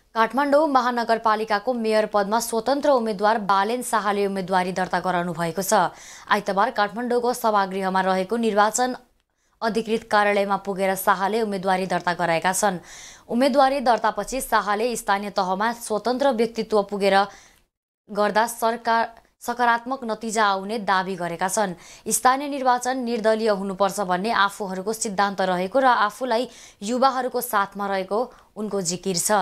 Kathmandu महानगरपालिकाको mayor पदमा स्वतन्त्र उम्मेद्वार बालेन शाहले उम्मेदवारी दर्ता गराउनु भएको छ। आइतबार काठमाडौँको सभागृहमा रहेको निर्वाचन अधिकृत कार्यालयमा पुगेर शाहले उम्मेदवारी दर्ता गराएका छन्। उम्मेदवारी दर्तापछि शाहले स्थानीय तहमा स्वतन्त्र व्यक्तित्व पुगेर गर्दा सकारात्मक नतिजा आउने दाबी गरेका छन्। स्थानीय निर्वाचन निर्दलीय हुनुपर्छ भन्ने आफूहरूको सिद्धान्त रहेको र आफूलाई युवाहरूको साथमा रहेको उनको जिकिर छ।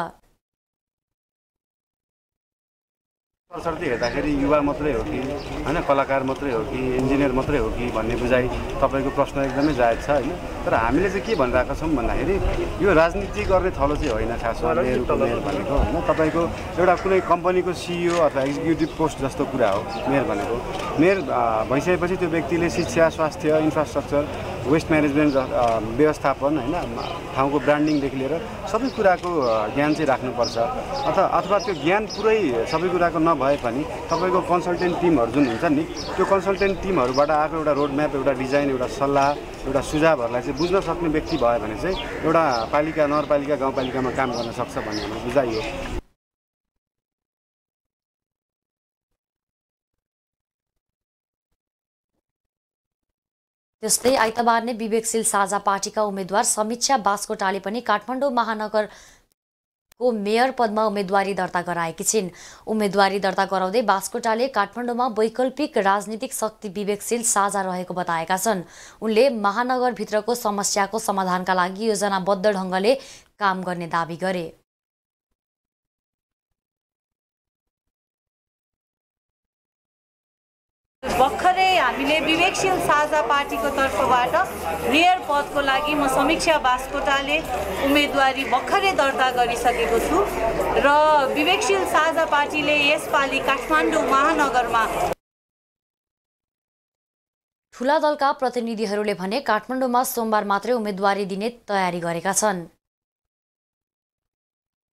सरसर्ती हेर्दाखेरि युवा मात्रै हो कि हैन, कलाकार मात्रै हो कि इन्जिनियर मात्रै हो कि भन्ने बुझाइ तपाईको प्रश्न एकदमै जायज छ हैन। तर हामीले चाहिँ के भनिरहेका छौँ भन्दाखेरि यो राजनीति गर्ने थलो चाहिँ होइन। खासमा मेयर भनेको हैन, तपाईको एउटा कुनै कम्पनीको सिइओ अथवा एक्जिक्युटिभ पोस्ट जस्तो कुरा हो मेयर भनेको। मेयर भइसकेपछि त्यो व्यक्तिले शिक्षा, स्वास्थ्य, इन्फ्रास्ट्रक्चर, वेस्ट म्यानेजमेन्ट, व्यवस्थापन हैन, ठाउँको ब्रान्डिङदेखि लिएर सबै कुराको ज्ञान चाहिँ राख्नुपर्छ। अथवा त्यो ज्ञान पुरै सबै कुराको नभए पनि तपाईको कन्सल्टेन्ट टिमहरू जुन हुन्छ नि, त्यो कन्सल्टेन्ट टिमहरूबाट आएको एउटा रोडम्याप, एउटा डिजाइन, एउटा सल्लाह, एउटा सुझावहरूलाई चाहिँ बुझ्न सक्ने व्यक्ति भयो भने चाहिँ एउटा पालिका, नगरपालिका, गाउँपालिकामा काम गर्न सक्छ भन्ने हाम्रो बुझाइ हो। त्यस्तै आइतबार नै विवेकशील साझा पार्टीका उम्मेद्वार समीक्षा बास्कोटाले पनि काठमाडौँ महानगरको मेयर पदमा उम्मेदवारी दर्ता गराएकी छिन्। उम्मेदवारी दर्ता गराउँदै बास्कोटाले काठमाडौँमा वैकल्पिक राजनीतिक शक्ति विवेकशील साझा रहेको बताएका छन्। उनले महानगरभित्रको समस्याको समाधानका लागि योजनाबद्ध ढङ्गले काम गर्ने दाबी गरे। भर्खरै हामीले विवेकशील साझा पार्टीको तर्फबाट मेयर पदको लागि म समीक्षा बास्कोटाले उम्मेदवारी भर्खरै दर्ता गरिसकेको छु र विवेकशील साझा पार्टीले यसपालि काठमाडौँ महानगरमा ठूला दलका प्रतिनिधिहरूले भने काठमाडौँमा सोमबार मात्रै उम्मेदवारी दिने तयारी गरेका छन्।